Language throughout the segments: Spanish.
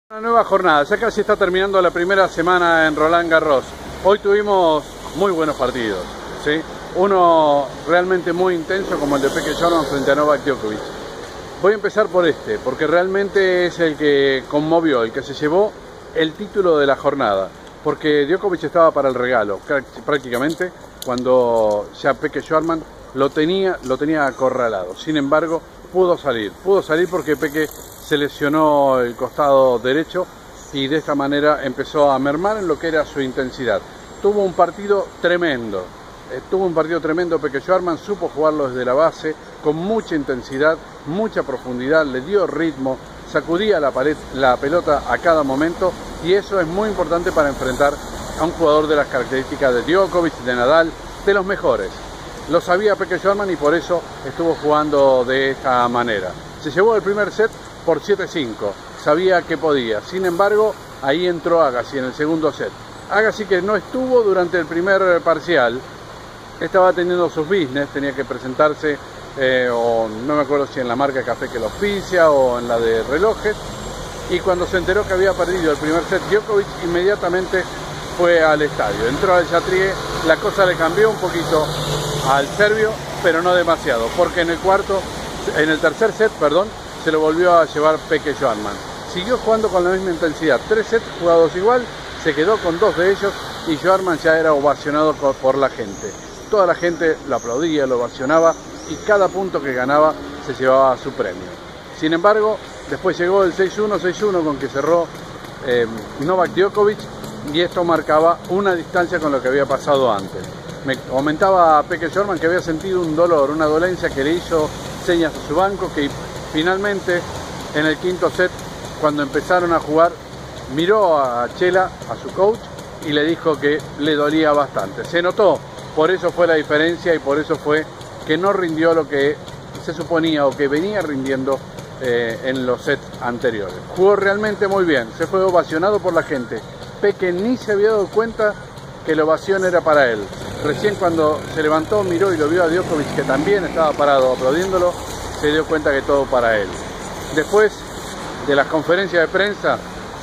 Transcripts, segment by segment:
Una nueva jornada, ya casi está terminando la primera semana en Roland Garros. Hoy tuvimos muy buenos partidos, ¿sí? Uno realmente muy intenso como el de Peke Sörman frente a Novak Djokovic. Voy a empezar por este, porque realmente es el que conmovió, el que se llevó el título de la jornada. Porque Djokovic estaba para el regalo, prácticamente, cuando ya Peke Sörman lo tenía acorralado. Sin embargo, pudo salir porque Peke se lesionó el costado derecho y de esta manera empezó a mermar en lo que era su intensidad. Tuvo un partido tremendo, Peke Sörman supo jugarlo desde la base, con mucha intensidad, mucha profundidad, le dio ritmo, sacudía la pelota a cada momento, y eso es muy importante para enfrentar a un jugador de las características de Djokovic, de Nadal, de los mejores. Lo sabía Peke Sörman y por eso estuvo jugando de esta manera. Se llevó el primer set por 7-5, sabía que podía. Sin embargo, ahí entró Agassi en el segundo set. Agassi, que no estuvo durante el primer parcial, estaba teniendo sus business, tenía que presentarse, o no me acuerdo si en la marca Café que lo auspicia o en la de relojes, y cuando se enteró que había perdido el primer set, Djokovic inmediatamente fue al estadio, entró al Chatrier. La cosa le cambió un poquito al serbio, pero no demasiado, porque en el tercer set, se lo volvió a llevar Peke Sörman. Siguió jugando con la misma intensidad, 3 sets jugados igual, se quedó con 2 de ellos y Sörman ya era ovacionado por la gente. Toda la gente lo aplaudía, lo ovacionaba y cada punto que ganaba se llevaba su premio. Sin embargo, después llegó el 6-1, 6-1 con que cerró Novak Djokovic, y esto marcaba una distancia con lo que había pasado antes. Me comentaba Peke Sörman que había sentido un dolor, una dolencia, que le hizo señas a su banco, que finalmente en el quinto set, cuando empezaron a jugar, miró a Chela, a su coach, y le dijo que le dolía bastante. Se notó, por eso fue la diferencia y por eso fue que no rindió lo que se suponía o que venía rindiendo en los sets anteriores. Jugó realmente muy bien, se fue ovacionado por la gente. Peke ni se había dado cuenta que la ovación era para él. Recién cuando se levantó, miró y lo vio a Djokovic, que también estaba parado aplaudiéndolo, se dio cuenta que todo para él. Después de las conferencias de prensa,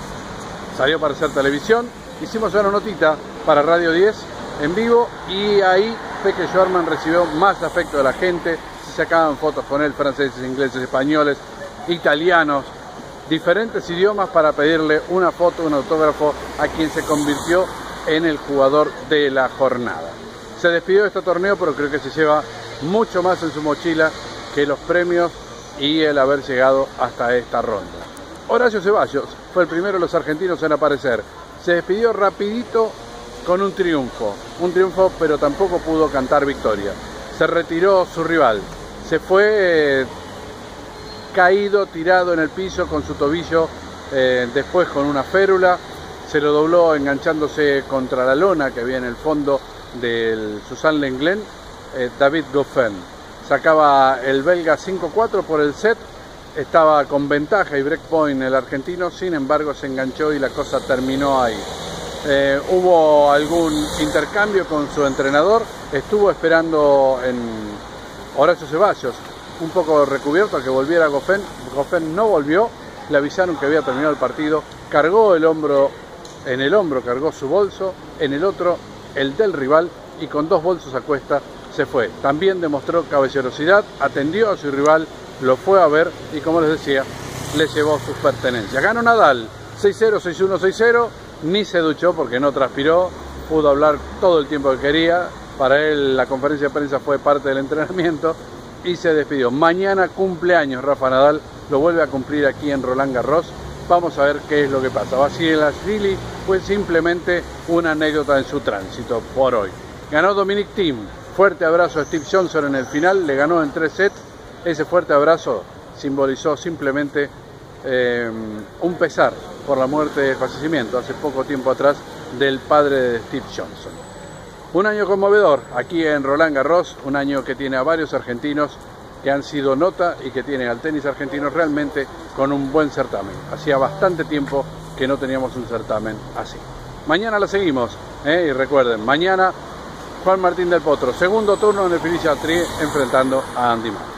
salió para hacer televisión, hicimos una notita para Radio 10 en vivo, y ahí Peke Sörman recibió más afecto de la gente. Se sacaban fotos con él, franceses, ingleses, españoles, italianos, diferentes idiomas, para pedirle una foto, un autógrafo a quien se convirtió en el jugador de la jornada. Se despidió de este torneo, pero creo que se lleva mucho más en su mochila que los premios y el haber llegado hasta esta ronda. Horacio Ceballos fue el primero de los argentinos en aparecer. Se despidió rapidito con un triunfo, pero tampoco pudo cantar victoria. Se retiró su rival, se fue caído, tirado en el piso con su tobillo, después con una férula, se lo dobló enganchándose contra la lona que había en el fondo del Suzanne Lenglen, David Goffin. Sacaba el belga 5-4 por el set, estaba con ventaja y breakpoint el argentino, sin embargo se enganchó y la cosa terminó ahí. Hubo algún intercambio con su entrenador, estuvo esperando en Horacio Ceballos, un poco recubierto a que volviera Goffin. Goffin no volvió, le avisaron que había terminado el partido, cargó en el hombro cargó su bolso, en el otro el del rival, y con 2 bolsos a cuesta se fue. También demostró caballerosidad, atendió a su rival, lo fue a ver y, como les decía, le llevó sus pertenencias. Ganó Nadal 6-0, 6-1, 6-0, ni se duchó porque no transpiró, pudo hablar todo el tiempo que quería. Para él la conferencia de prensa fue parte del entrenamiento y se despidió. Mañana cumpleaños Rafa Nadal, lo vuelve a cumplir aquí en Roland Garros. Vamos a ver qué es lo que pasa. Basilashvili fue simplemente una anécdota en su tránsito por hoy. Ganó Dominic Thiem. Fuerte abrazo a Steve Johnson en el final, le ganó en 3 sets. Ese fuerte abrazo simbolizó simplemente un pesar por la muerte, el fallecimiento hace poco tiempo atrás del padre de Steve Johnson. Un año conmovedor aquí en Roland Garros, un año que tiene a varios argentinos que han sido nota y que tiene al tenis argentino realmente con un buen certamen. Hacía bastante tiempo que no teníamos un certamen así. Mañana la seguimos, y recuerden, mañana Juan Martín del Potro, segundo turno en el Philippe Chatrier, enfrentando a Andy Murray.